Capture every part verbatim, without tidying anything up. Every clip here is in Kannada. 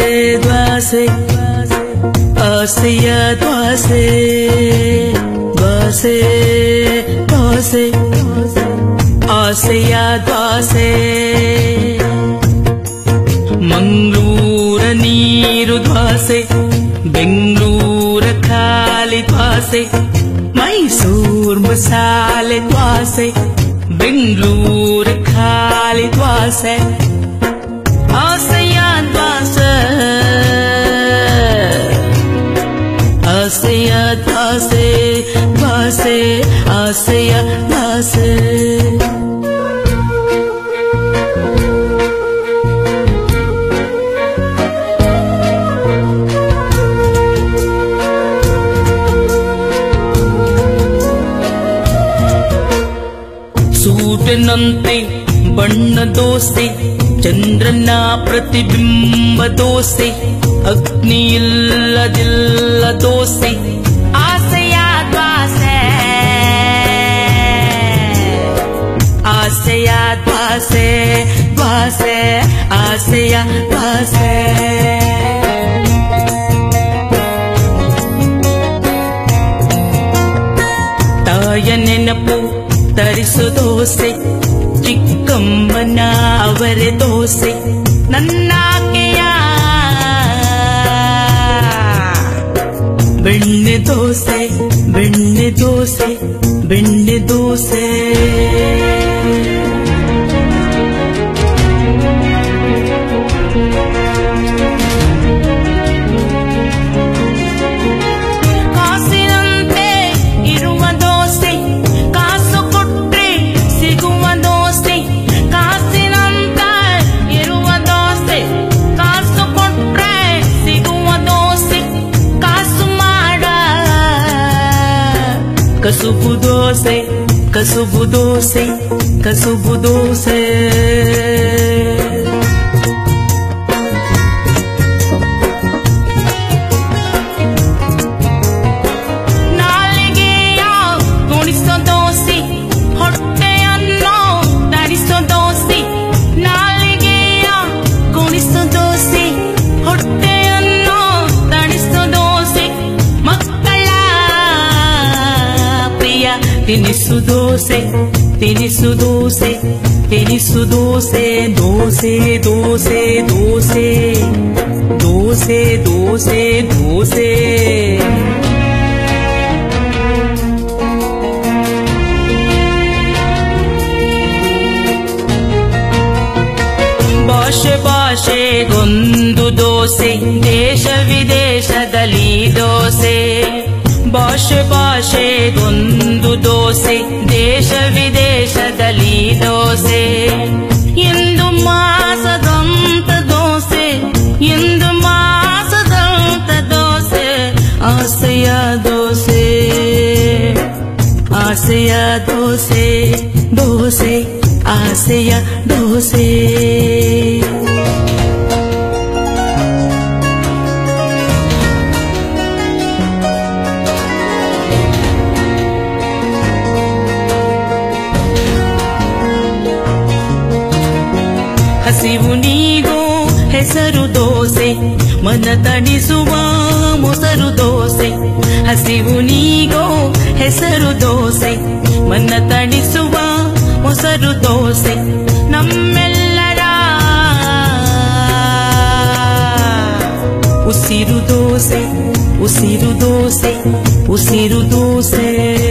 ದ್ವಾಸೆ ಆಸೆಯ ದ್ವಾಸೆ ದ್ವಾಸೆ ದ್ವಾಸೆ ಆಸೆಯ ದ್ವಾಸೆ ಮಂಗಳೂರ ನೀರು ದ್ವಾಸೆ ಬೆಂಗಳೂರ ಖಾಲಿ ದ್ವಾಸೆ ಮೈಸೂರ್ ಮಸಾಲೆ ದ್ವಾಸೆ ಬೆಂಗಳೂರ ಖಾಲಿ ದ್ವಾಸೆ ಆಸೆಯ ದ್ವಾಸೆ ಆಸೆಯ ದ್ವಾಸೆ ದ್ವಾಸೆ ಆಸೆಯ ದ್ವಾಸೆ ಸೂರ್ಯನಂತೆ ಬಣ್ಣ ದೋಸೆ ಚಂದ್ರನ ಪ್ರತಿಬಿಂಬ ದೋಸೆ ಅಗ್ನಿ ಇಲ್ಲದಿಲ್ಲ ದೋಸೆ ಆಸೆಯ ದ್ವಾಸೆ ಆಸೆಯ ದ್ವಾಸೆ ದ್ವಾಸೆ ಆಸೆಯ ದ್ವಾಸೆ ತಾಯ ನೆನಪು ತರಿಸು ದೋಸೆ ಚಿಕ್ಕಮ್ಮನ ಅವರೆ ದೋಸೆ ನನ್ನಾಕೆಯ ಬೆಣ್ಣೆ ದೋಸೆ ಬೆಣ್ಣೆ ದೋಸೆ ಬೆಣ್ಣೆ ದೋಸೆ ಕಸುಬು ದೋಸೆ ಕಸುಬು ದೋಸೆ ಕಸುಬು ದೋಸೆ ನಾಲಿಗೆಯ ಗುಣಿಸೋ ದೋಸೆ ಹೊಟ್ಟೆಯನ್ನು ತರಿಸೋ ದೋಸೆ ನಾಲಿಗೆಯ ಗುಣಿಸೋ ದೋಸೆ ಹೊಟ್ಟೆಯನ್ನು ತರಿಸೋ ದೋಸೆ ಮಕ್ಕಳ ತಿನಿಸು ದೋಸೆ ತಿನಿಸು ದೋಸೆ ತಿನಿಸು ದೋಸೆ ದೋಸೆ ದೋಸೆ ದೋಸೆ ದೋಸೆ ದೋಸೆ ದೋಸೆ ಭಾಷೆ ಭಾಷೆಗೊಂದು ದೋಸೆ ದೇಶ ವಿದೇಶದಲ್ಲಿ ದೋಸೆ ಭಾಷೆ ಭಾಷೆಗೊಂದು ದೋಸೆ ದೇಶ ವಿದೇಶದಲ್ಲಿ ದೋಸೆ ಎಂದು ಮಾಸದಂತ ದೋಸೆ ಎಂದು ಮಾಸದಂತ ದೋಸೆ ಆಸೆಯ ದೋಸೆ ಆಸೆಯ ದೋಸೆ ದೋಸೆ ಆಸೆಯ ದೋಸೆ ಹಸಿವು ನೀಗೋ ಹೆಸರು ದೋಸೆ ಮನ ತಣಿಸುವ ಮೊಸರು ದೋಸೆ ಹಸಿವು ನೀಗೋ ಹೆಸರು ದೋಸೆ ಮನ ತಣಿಸುವ ಮೊಸರು ದೋಸೆ ನಮ್ಮೆಲ್ಲರ ಉಸಿರು ದೋಸೆ ಉಸಿರು ದೋಸೆ ಉಸಿರು ದೋಸೆ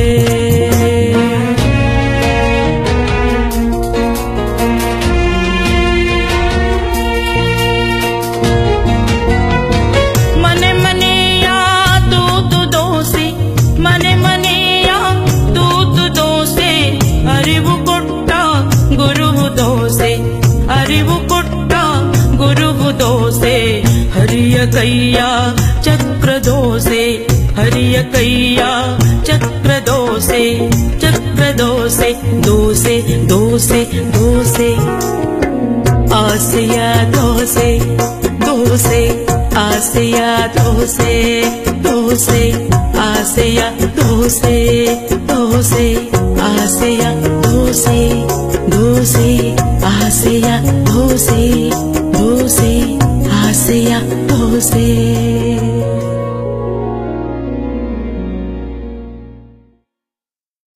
ಅರಿವು ಕೊಟ್ಟ ಗುರುವು ದೋಸೆ ಹರಿಯ ಕೈಯ ಚಕ್ರ ದೋಸೆ ಹರಿಯ ಕೈಯ ಚಕ್ರ ದೋಸೆ ಚಕ್ರ ದೋಸೆ ದೋಸೆ ದೋಸೆ ದೋಸೆ ಆಸೆಯ ದೋಸೆ ದೋಸೆ ಆಸೆಯ ದೋಸೆ ದೋಸೆ ಆಸೆಯ ದೋಸೆ ದೋಸೆ ಆಸೆಯ ದೋಸೆ ದೋಸೆ ಆಸೆಯ ದೋಸೆ ದೋಸೆ ಆಸೆಯ ದೋಸೆ.